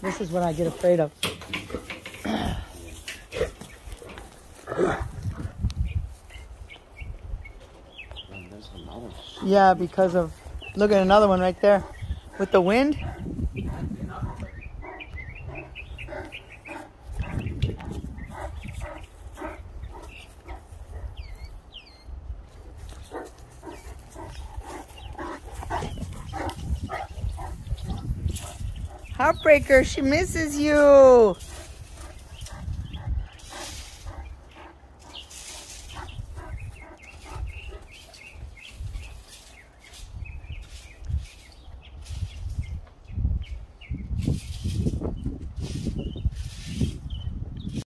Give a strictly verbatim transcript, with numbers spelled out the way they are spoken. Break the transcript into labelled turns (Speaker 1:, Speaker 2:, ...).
Speaker 1: This is what I get afraid of. Yeah, because of, look at another one right there. With the wind. Heartbreaker, she misses you.